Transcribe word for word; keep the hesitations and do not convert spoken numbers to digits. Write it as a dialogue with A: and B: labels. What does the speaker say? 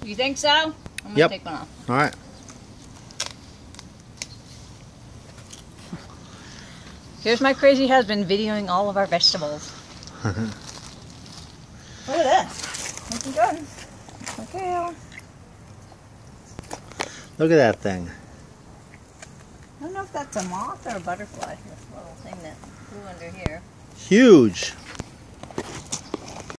A: You think so? I'm gonna
B: Yep.
A: take one off.
B: All right.
A: Here's my crazy husband videoing all of our vegetables. Look at this. Looking good. Okay.
B: Look at that thing.
A: I don't know if that's a moth or a butterfly. This little thing that flew under here.
B: Huge.